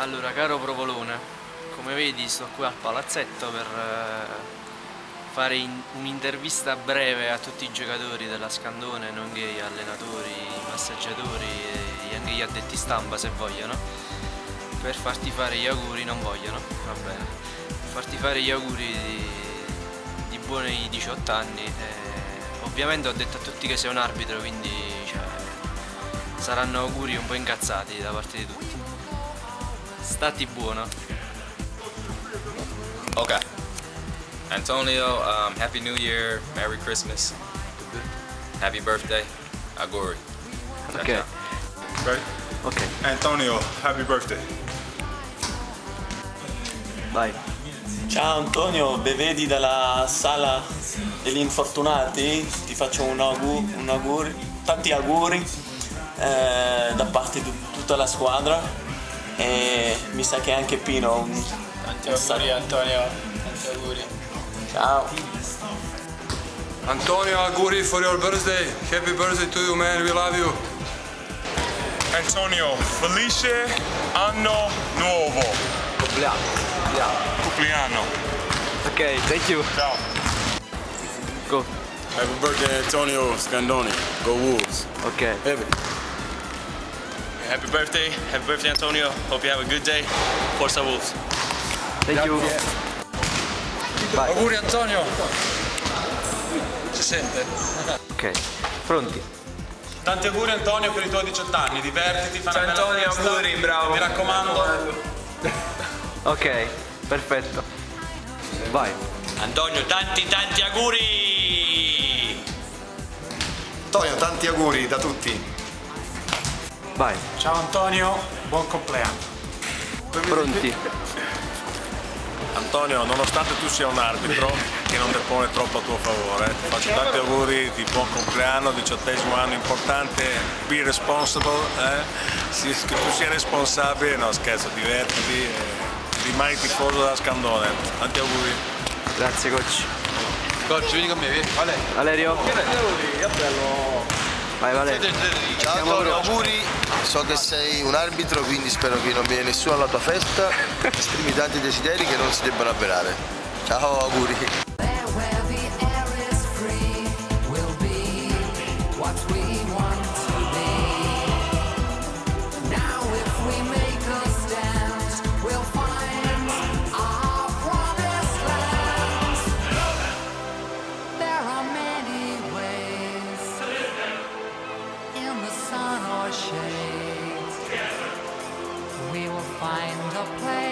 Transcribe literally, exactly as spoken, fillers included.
Allora, caro Provolone, come vedi sto qui al palazzetto per eh, fare un'intervista breve a tutti i giocatori della Scandone, nonché gli allenatori, i massaggiatori e anche gli addetti stampa se vogliono, per farti fare gli auguri. Non vogliono? Va bene. Per farti fare gli auguri di, di buoni diciotto anni. E ovviamente ho detto a tutti che sei un arbitro, quindi cioè, saranno auguri un po' incazzati da parte di tutti. Stati buono. Okay. Antonio, um, Happy New Year, Merry Christmas, Happy Birthday, auguri. Ok. Right? Ok. Antonio, happy birthday. Vai. Ciao Antonio, benvedi dalla sala degli infortunati, ti faccio un auguri, un auguri tanti auguri eh, da parte di tutta la squadra e mi sa che anche Pino un... Tanti auguri Antonio, tanti auguri. Ciao. Antonio, auguri for your birthday. Happy birthday to you, man. We love you. Antonio, felice anno nuovo. Compleanno. Compleanno. Ok, thank you. Ciao. Go. Happy birthday Antonio Scandoni. Go Wolves. Ok. Heavy. Happy birthday, happy birthday Antonio. Hope you have a good day. Forza Wolves. Thank you. Vai. Auguri Antonio. Si sente? Ok. Pronti? Tanti auguri Antonio per i tuoi diciotto anni, divertiti, fai una bella Antonio, festa. auguri, bravo. Mi raccomando. Ok, perfetto. Vai. Antonio, tanti tanti auguri! Antonio, tanti auguri da tutti. Vai. Ciao Antonio, buon compleanno. Pronti? Antonio, nonostante tu sia un arbitro che non depone troppo a tuo favore, ti faccio tanti auguri di buon compleanno, diciottesimo anno importante, be responsible, eh? Sì, che tu sia responsabile, no scherzo, divertiti, eh, rimani tifoso della Scandone. Tanti auguri. Grazie coach. Coach, vieni con me, vieni. Vale. Valerio. Vai Valerio. Ciao Antonio, auguri. So che sei un arbitro, quindi spero che non viene nessuno alla tua festa. Esprimi tanti desideri che non si debbano avverare. Ciao, auguri. We will find a place.